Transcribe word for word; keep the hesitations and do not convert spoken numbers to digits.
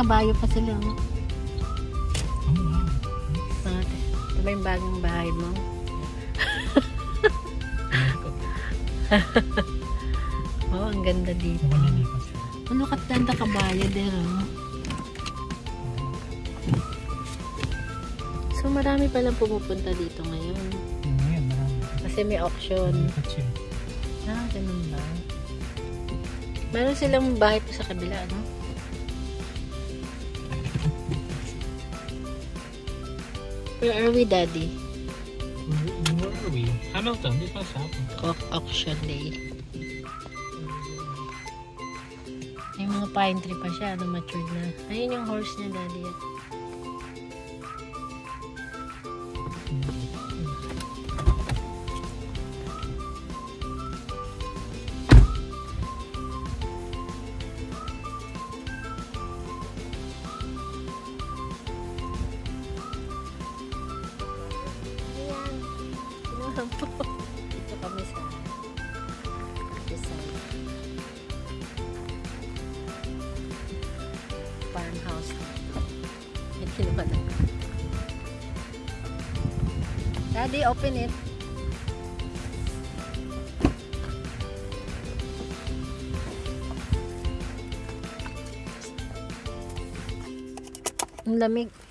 tambayo pa sila. Oh. Oh, wow. Ate, ito ba yung bagong bahay mo? Oh, ang ganda dito. Ano kat ganda kabayo din, oh. So, marami palang pumupunta dito ngayon. Ngayon, marami. Kasi may auction. Ah, ganun ba? Meron silang bahay po sa kabila, no? Where are we, Daddy? Where are we? Hamilton, di pa sa Cock auction day. May mga pine tree pa siya, ano, matured na. Ayun yung horse niya, Daddy. Dito kami sa design farmhouse. Yan kinuha na. Daddy, open it. Ang lamig.